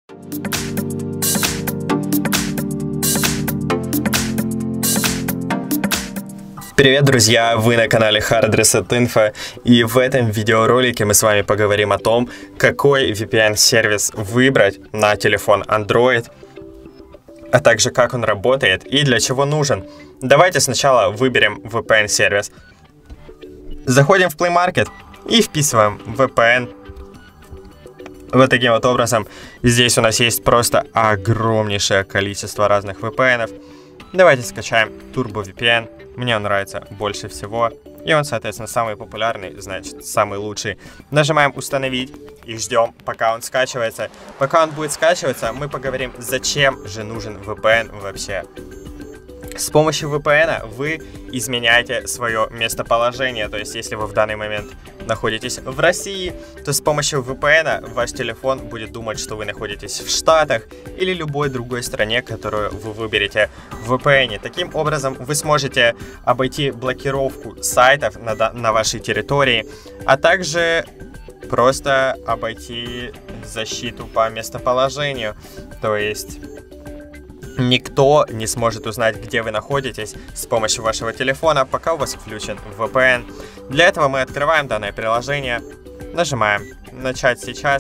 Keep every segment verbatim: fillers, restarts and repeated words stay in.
Привет, друзья! Вы на канале Hard Reset Info, и в этом видеоролике мы с вами поговорим о том, какой ви пи эн-сервис выбрать на телефон Android, а также как он работает и для чего нужен. Давайте сначала выберем ви пи эн-сервис. Заходим в Play Market и вписываем ви пи эн. Вот таким вот образом. Здесь у нас есть просто огромнейшее количество разных ви пи эн-ов. Давайте скачаем TurboVPN. Мне он нравится больше всего. И он, соответственно, самый популярный, значит, самый лучший. Нажимаем «Установить» и ждем, пока он скачивается. Пока он будет скачиваться, мы поговорим, зачем же нужен ви пи эн вообще. С помощью ви пи эн вы изменяете свое местоположение. То есть, если вы в данный момент находитесь в России, то с помощью ви пи эн ваш телефон будет думать, что вы находитесь в Штатах или любой другой стране, которую вы выберете в ви пи эн. Таким образом, вы сможете обойти блокировку сайтов на, на вашей территории, а также просто обойти защиту по местоположению. То есть никто не сможет узнать, где вы находитесь с помощью вашего телефона, пока у вас включен ви пи эн. Для этого мы открываем данное приложение, нажимаем «Начать сейчас»,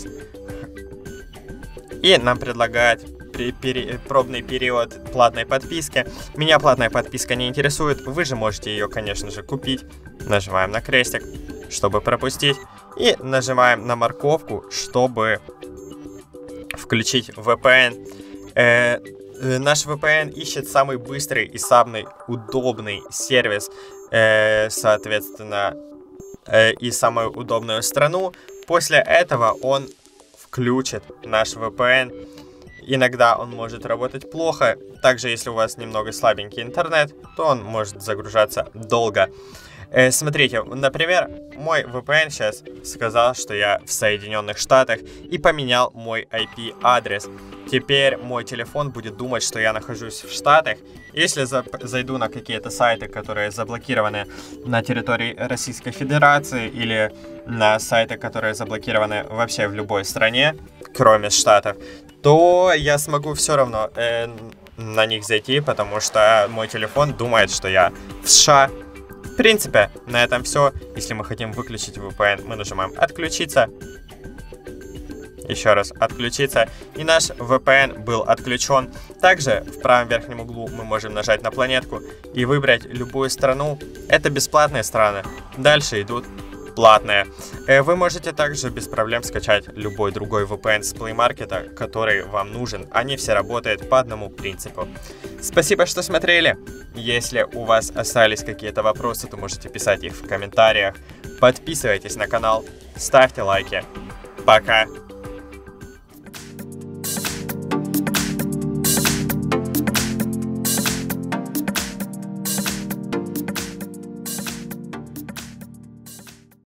и нам предлагают пробный период платной подписки. Меня платная подписка не интересует, вы же можете ее, конечно же, купить. Нажимаем на крестик, чтобы пропустить, и нажимаем на морковку, чтобы включить ви пи эн. Э Наш ви пи эн ищет самый быстрый и самый удобный сервис, э, соответственно, э, и самую удобную страну. После этого он включит наш ви пи эн. Иногда он может работать плохо. Также, если у вас немного слабенький интернет, то он может загружаться долго. Э, смотрите, например, мой ви пи эн сейчас сказал, что я в Соединенных Штатах, и поменял мой ай пи-адрес. Теперь мой телефон будет думать, что я нахожусь в Штатах. Если за зайду на какие-то сайты, которые заблокированы на территории Российской Федерации, или на сайты, которые заблокированы вообще в любой стране, кроме Штатов, то я смогу все равно э, на них зайти, потому что мой телефон думает, что я в США. В принципе, на этом все. Если мы хотим выключить ви пи эн, мы нажимаем «Отключиться». Еще раз «Отключиться». И наш ви пи эн был отключен. Также в правом верхнем углу мы можем нажать на планетку и выбрать любую страну. Это бесплатные страны. Дальше идут платные. Вы можете также без проблем скачать любой другой ви пи эн с Play Market, который вам нужен. Они все работают по одному принципу. Спасибо, что смотрели. Если у вас остались какие-то вопросы, то можете писать их в комментариях. Подписывайтесь на канал, ставьте лайки. Пока!